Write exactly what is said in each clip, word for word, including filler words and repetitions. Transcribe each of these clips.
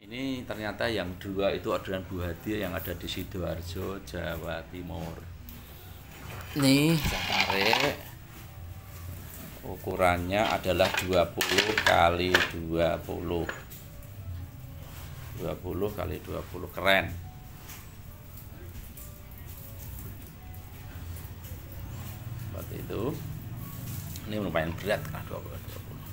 Ini ternyata yang dua itu orderan Bu Hadi yang ada di Sidoarjo, Jawa Timur. Nih, saya tarik. Ukurannya adalah dua puluh kali dua puluh. dua puluh kali dua puluh, keren. Seperti itu. Ini lumayan berat karena dua puluh.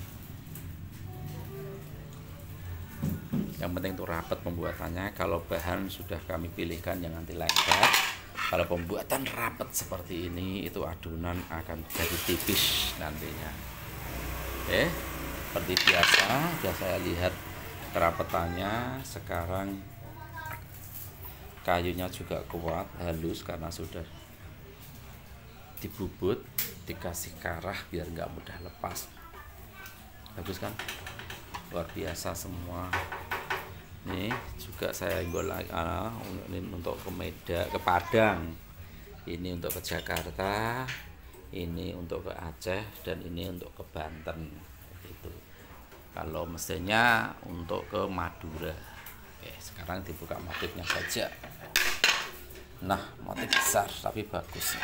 Yang penting itu rapat pembuatannya. Kalau bahan sudah kami pilihkan yang anti lengket. Kalau pembuatan rapat seperti ini, itu adonan akan jadi tipis nantinya. Oke, seperti biasa, sudah saya lihat kerapetannya. Sekarang kayunya juga kuat, halus karena sudah dibubut, dikasih karah biar nggak mudah lepas. Bagus kan? Luar biasa semua. Ini juga saya gol uh, ini untuk ke Medan, ke Padang, ini untuk ke Jakarta, ini untuk ke Aceh, dan ini untuk ke Banten. Itu kalau mesinnya untuk ke Madura. Oke, sekarang dibuka motifnya saja. Nah, motif besar tapi bagus.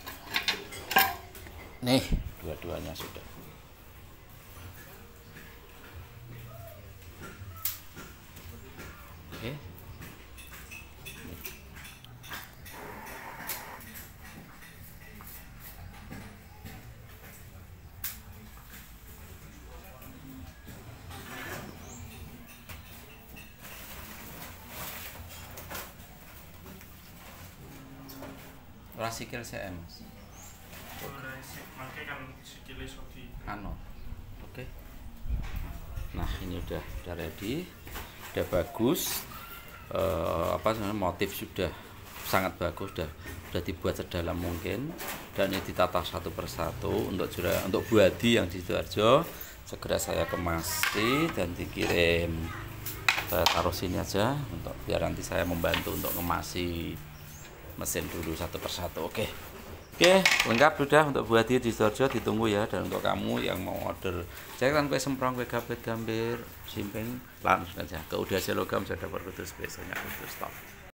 Nih, dua-duanya sudah. Oke. Ora sikil saya, Mas. Ano. Oke. Nah, ini udah udah ready. Udah bagus. Uh, apa sebenarnya motif sudah sangat bagus, sudah sudah dibuat sedalam mungkin, dan ini ditata satu persatu untuk jura, untuk Bu Hadi yang di Sidoarjo. Segera saya kemasi dan dikirim. Saya taruh sini aja untuk biar nanti saya membantu untuk ngemasi mesin dulu satu persatu. Oke. Oke, lengkap sudah untuk Bu Hadi di Sidoarjo, ditunggu ya. Dan untuk kamu yang mau order cekan kue semprong, kue gabet, gambir, simping, langsung saja ke Udah Logam, saya dapat kudus, besoknya kudus stop.